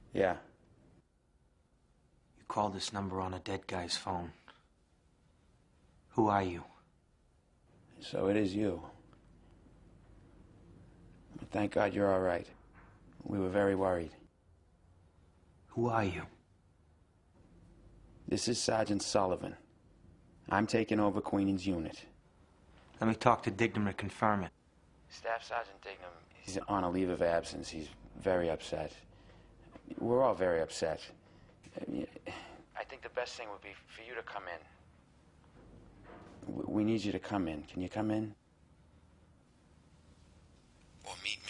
Yeah. You called this number on a dead guy's phone. Who are you? So it is you. Thank God you're all right. We were very worried. Who are you? This is Sergeant Sullivan. I'm taking over Queen's unit. Let me talk to Dignam to confirm it. Staff Sergeant Dignam, he's on a leave of absence. He's very upset. We're all very upset. I think the best thing would be for you to come in. We need you to come in. Can you come in? Or meet me.